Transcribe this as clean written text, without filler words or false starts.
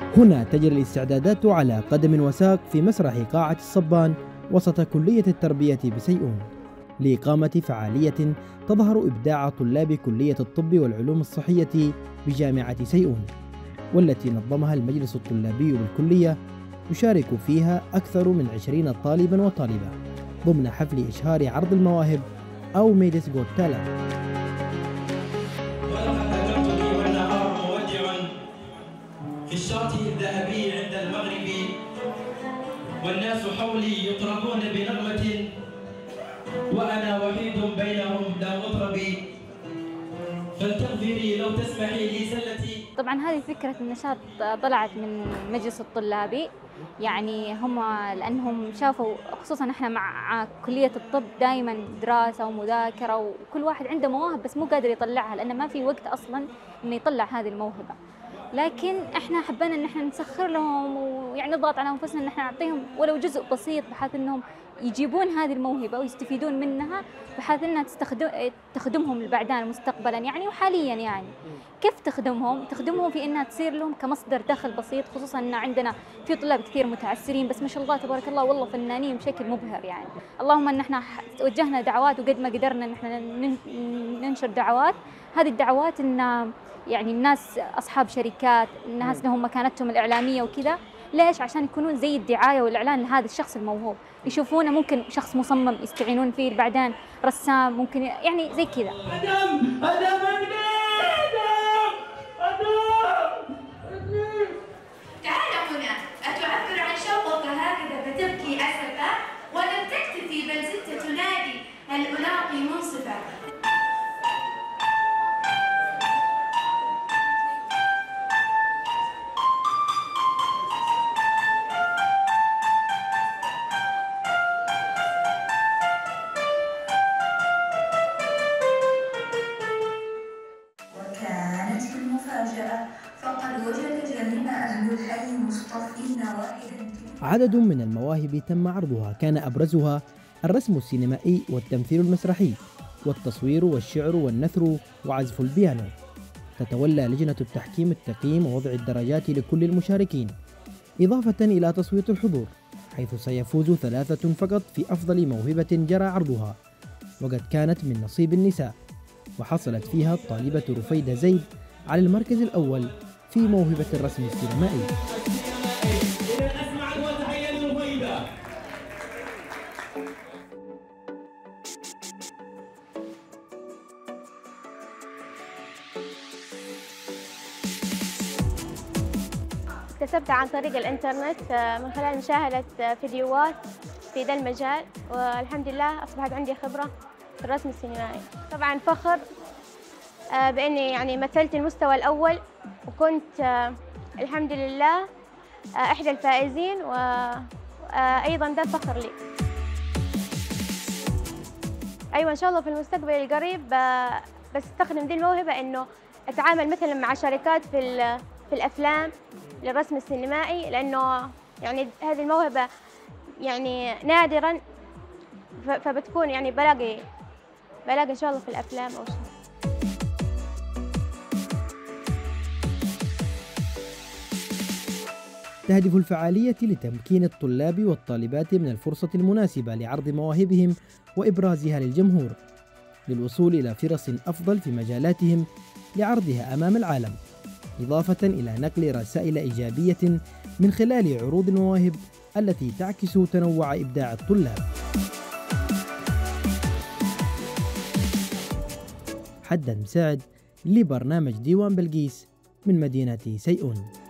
هنا تجري الاستعدادات على قدم وساق في مسرح قاعة الصبان وسط كلية التربية بسيئون لإقامة فعالية تظهر إبداع طلاب كلية الطب والعلوم الصحية بجامعة سيئون، والتي نظمها المجلس الطلابي بالكلية، يشارك فيها أكثر من 20 طالبا وطالبة ضمن حفل إشهار عرض المواهب أو ميدس جوت تالنت. في الشاطئ الذهبي عند المغرب والناس حولي يطربون بنغمة وأنا وحيد بينهم لا مطرب، فلتغفري لو تسمحي لي سلتي. طبعا هذه فكرة النشاط طلعت من مجلس الطلابي، يعني هم لأنهم شافوا خصوصا احنا مع كلية الطب دائما دراسة ومذاكرة وكل واحد عنده مواهب بس مو قادر يطلعها لأنه ما في وقت أصلا إنه يطلع هذه الموهبة، لكن احنا حبينا ان احنا نسخر لهم ويعني نضغط على انفسنا ان احنا نعطيهم ولو جزء بسيط بحيث انهم يجيبون هذه الموهبه ويستفيدون منها بحيث انها تخدمهم بعدين مستقبلا يعني وحاليا. يعني كيف تخدمهم في انها تصير لهم كمصدر دخل بسيط، خصوصا ان عندنا في طلاب كثير متعسرين بس ما شاء الله تبارك الله والله فنانين بشكل مبهر. يعني اللهم ان احنا وجهنا دعوات وقد ما قدرنا ان احنا ننشر دعوات، هذه الدعوات ان يعني الناس أصحاب شركات، الناس لهم مكانتهم الإعلامية وكذا، ليش؟ عشان يكونون زي الدعاية والإعلان لهذا الشخص الموهوب، يشوفونه ممكن شخص مصمم يستعينون فيه، بعدين رسام ممكن يعني زي كذا. تعال هنا، أتعبر عن شوقك هكذا فتبكي أسفا، ولم تكتفي بل زدت تنادي هل ألاقي منصفا. فقد وجد جميع أهل الحي مصطفين واحدا. عدد من المواهب تم عرضها، كان أبرزها الرسم السينمائي والتمثيل المسرحي والتصوير والشعر والنثر وعزف البيانو. تتولى لجنة التحكيم التقييم ووضع الدرجات لكل المشاركين، إضافة إلى تصويت الحضور، حيث سيفوز 3 فقط في أفضل موهبة جرى عرضها، وقد كانت من نصيب النساء، وحصلت فيها الطالبة رفيدة زيد على المركز الأول في موهبة الرسم السينمائي. اكتسبت عن طريق الإنترنت من خلال مشاهدة فيديوهات في ذا المجال، والحمد لله أصبحت عندي خبرة في الرسم السينمائي. طبعاً فخر بإني يعني مثلت المستوى الأول، وكنت الحمد لله إحدى الفائزين، وأيضاً ده فخر لي. أيوة إن شاء الله في المستقبل القريب بستخدم دي الموهبة إنه أتعامل مثلاً مع شركات في الأفلام للرسم السينمائي، لأنه يعني هذه الموهبة يعني نادراً، فبتكون يعني بلاقي إن شاء الله في الأفلام أو شيء. تهدف الفعالية لتمكين الطلاب والطالبات من الفرصة المناسبة لعرض مواهبهم وإبرازها للجمهور، للوصول إلى فرص أفضل في مجالاتهم لعرضها أمام العالم، إضافة إلى نقل رسائل إيجابية من خلال عروض المواهب التي تعكس تنوع إبداع الطلاب. حداد مساعد لبرنامج ديوان بلقيس من مدينة سيئون.